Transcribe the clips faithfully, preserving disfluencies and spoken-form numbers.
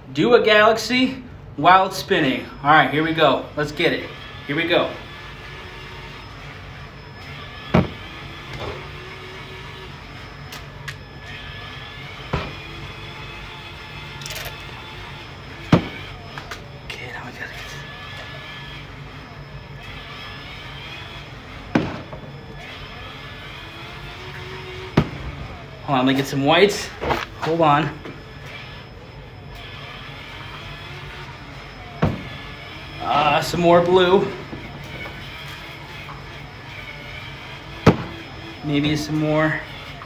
Do a galaxy while it's spinning. All right, here we go. Let's get it. Here we go. Okay, now we gotta get Hold on, let me get some whites. Hold on. Uh, some more blue. Maybe some more.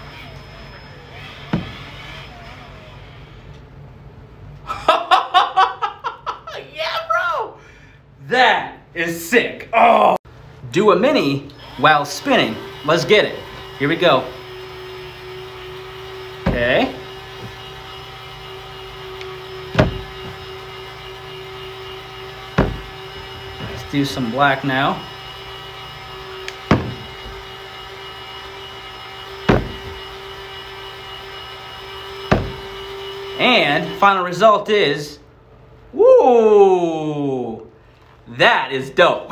Yeah, bro! That is sick. Oh! Do a mini while spinning. Let's get it. Here we go. Okay. Let's do some black now. And final result is, woo! That is dope.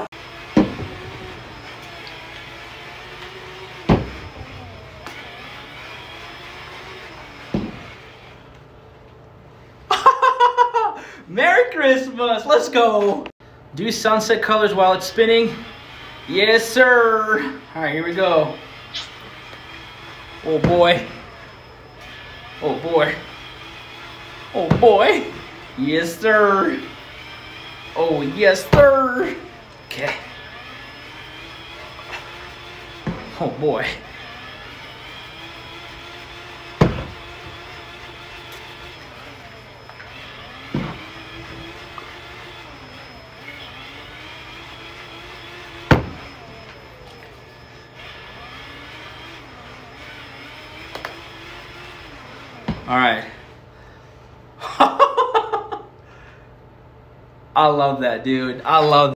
Merry Christmas, let's go. Do sunset colors while it's spinning. Yes, sir. All right, here we go. Oh boy. Oh boy. Oh boy. Yes, sir. Oh, yes, sir. Okay. Oh boy. All right. I love that, dude. I love